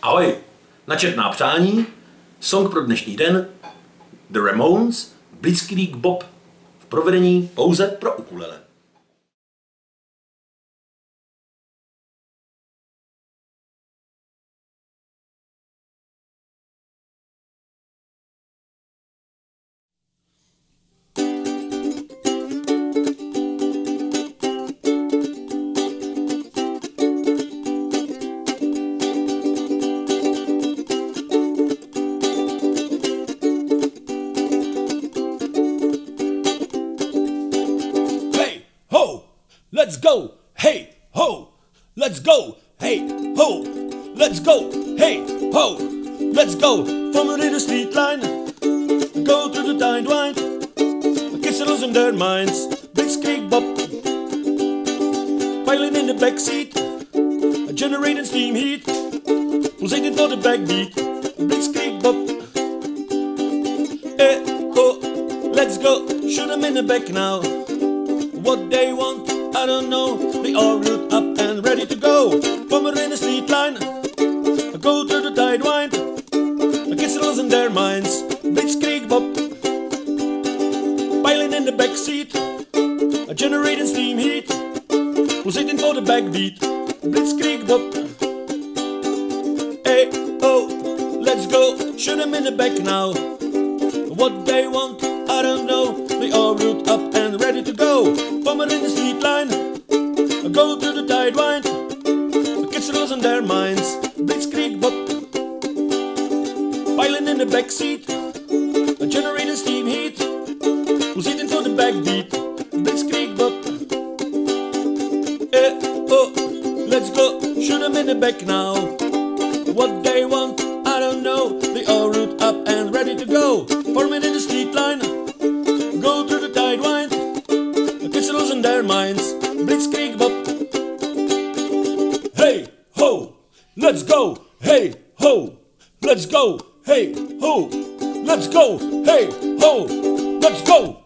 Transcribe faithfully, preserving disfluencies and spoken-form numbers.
Ahoj, načetná přání, song pro dnešní den, The Ramones, Blitzkrieg Bop, v provedení pouze pro ukulele. Let's go, hey, ho, let's go, hey, ho, let's go, hey, ho, let's go. From a little street line, go through the tide wide, kids are losing their minds, Blitzkrieg Bop. Piling in the backseat, generating steam heat, pulsating for the backbeat, Blitzkrieg Bop. Hey, ho, let's go, shoot them in the back now. What they want, I don't know, they all root up and ready to go. From in the street line, go through the tide wind, the kids are losing their minds, Blitzkrieg Bop. Piling in the backseat, generating steam heat, pulsating for the backbeat, Blitzkrieg Bop. Hey, oh, let's go, shoot them in the back now. What they want, I don't know, they all root up and ready to go. From in the street line, go through the tide wind, the kids are losing their minds, Blitzkrieg Bop. Piling in the backseat, generating steam heat, pulsating for the backbeat, Blitzkrieg Bop. Eh, oh, let's go, shoot them in the back now. What they want, I don't know, they all root up and ready to go. Forming in the street line, go through the tide wind, the kids are losing their minds, Blitzkrieg Bop. Hey, ho, let's go, hey, ho, let's go, hey, ho, let's go, hey, ho, let's go.